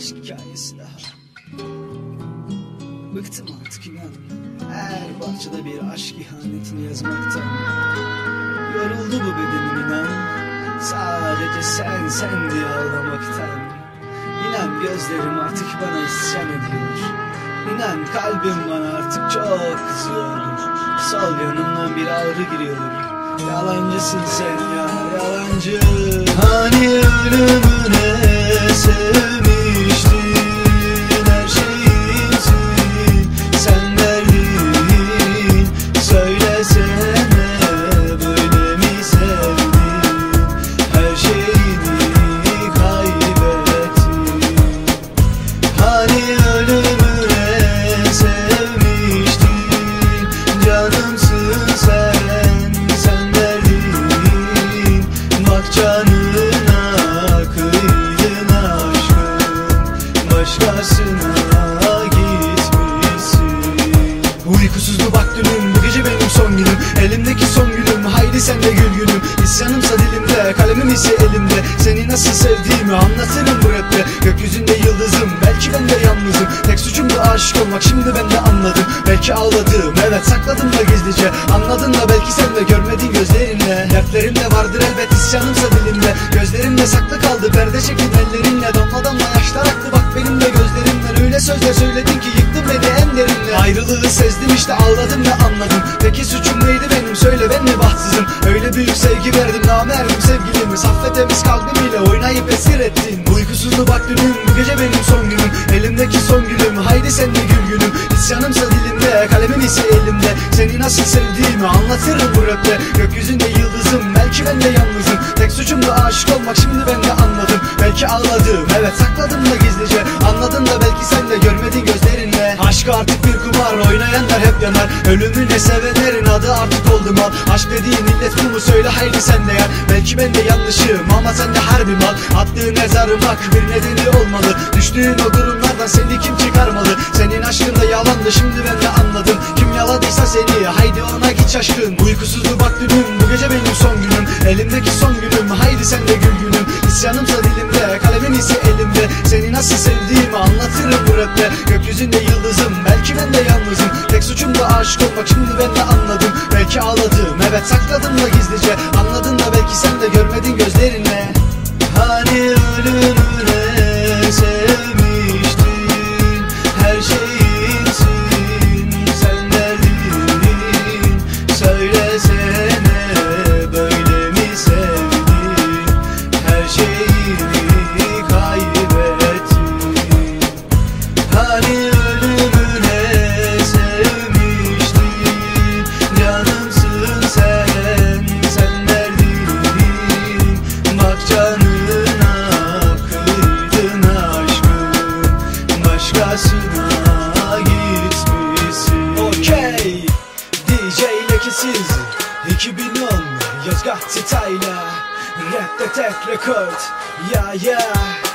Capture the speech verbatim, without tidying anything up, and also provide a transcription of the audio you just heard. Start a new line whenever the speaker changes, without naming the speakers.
aşk hikayesi daha. Bıktım artık inan, her parçada bir aşk ihanetini yazmaktan. Yoruldu bu bedenim inan, sadece sen sen diye ağlamaktan. İnan gözlerim artık bana isyan ediyor. İnan kalbim bana artık çok kızıyor. Sol yanımdan bir ağrı giriyor. Yalancısın sen ya, yalancı. Hani ölümüne sevmiştin, her şeyimsin sen verdin. Söylesene böyle mi sevdin, her şeyini kaybettin. Hani ölümüne sevmiştin, canımsın sen. Canına kıydın aşkım, başkasına gitmişsin. Uykusuzdu bak dünüm, bu gece benim son günüm. Elimdeki son günüm, haydi sen de gül günüm. İsyanımsa dilimde, kalemim ise elimde. Seni nasıl sevdiğimi anlatırım bu rapte. Gökyüzünde yıldızım, belki ben de yalnızım. Tek suçumdu aşık olmak, şimdi ben de anladım. Belki ağladım, evet sakladım da gizlice. Anladın da belki sen de görmedin gözlerinle. Dertlerim de vardır elbet, isyanımsa dilimde. Gözlerimde saklı kaldı, perde çekin ellerinle. Damla damla yaşlar aktı bak benim de gözlerimden. Öyle sözler söyledin ki yıktın beni en derinle. Ayrılığı sezdim işte, ağladım ve anladım. Peki suçum neydi benim, söyle ben mi bahtsızım? Öyle büyük sevgi verdim namerdim sevgilimi. Saf ve temiz kalbim ile oynayıp esir ettin. Uykusuzdu bak dünüm, bu gece benim son günüm. Elimdeki son gülüm, haydi sen de gül günüm. İsyanımsa dilimde, kalemim ise elimde. Seni nasıl sevdiğimi anlatırım bu rapte. Gökyüzünde yıldızım, belki ben de yalnızım. Tek suçum da aşık olmak, şimdi ben de anladım. Belki ağladım, evet sakladım da gizlice. Anladın da belki sen de görmedin gözlerinle. Aşk artık bir kumar, oynayanlar hep yanar. Ölümüne sevenlerin adı artık oldu mal. Aşk dediğin illet bu mu, söyle haydi sen de yer. Belki ben de yanlışım ama sen de harbi mal. Attığın her zarımak bir nedeni olmalı. Düştüğün o durumlardan seni kim çıkarmalı? Senin aşkın da yalandı, şimdi ben de anladım. Kim yaladıysa seni, haydi ona git şaşkın. Uykusuzdu bak dünüm, bu gece benim son günüm. Elimdeki son günüm, haydi sen de gül günüm. İsyanımsa dilimde, kalemin ise elimde. Seni nasıl sevdiğimi anlatırım bu rapte. Gökyüzünde yıldızım, belki ben de yalnızım. Tek suçum da aşık olmak, şimdi ben de anladım. Belki ağladım, evet sakladım da gizlice. Anladın da belki sen de görmedin gözlerinle. Hani ölümüne sevmiştin, her şeyimsin sen verdin. Söylesene böyle mi sevdin, her şeyini kaybettin. Hani ölümüne sevmiştin, canımsın sen, sen verdin. Bak canına kıydın aşkım, başkasına gitmişsin. Okey, D J lekesiz iki bin on Yozgat Titayla, rapte tek rekord, ya ya.